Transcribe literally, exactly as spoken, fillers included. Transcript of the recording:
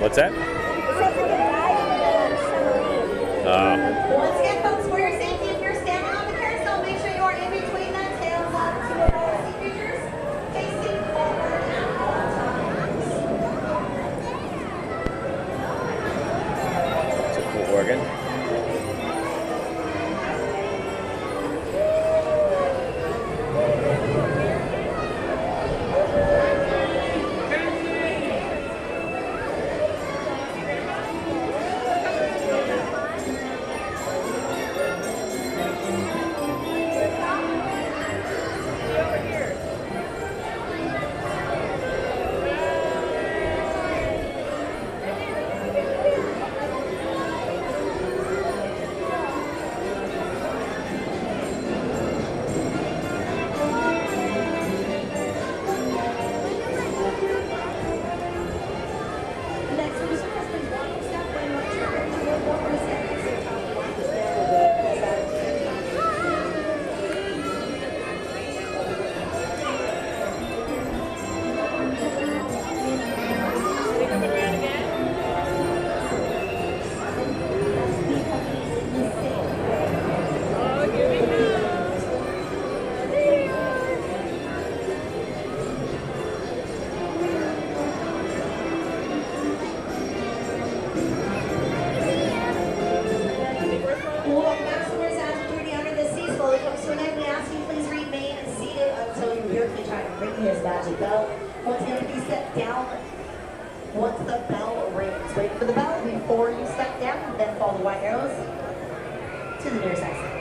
What's that? Oh. Once again, folks, for your safety, if you're standing on the carousel, make sure you are in between the tails of two of our sea creatures, facing forward at all times. It's a cool organ. His magic bell. Once again, if you step down, once the bell rings, wait for the bell before you step down, then follow the white arrows to the nearest exit.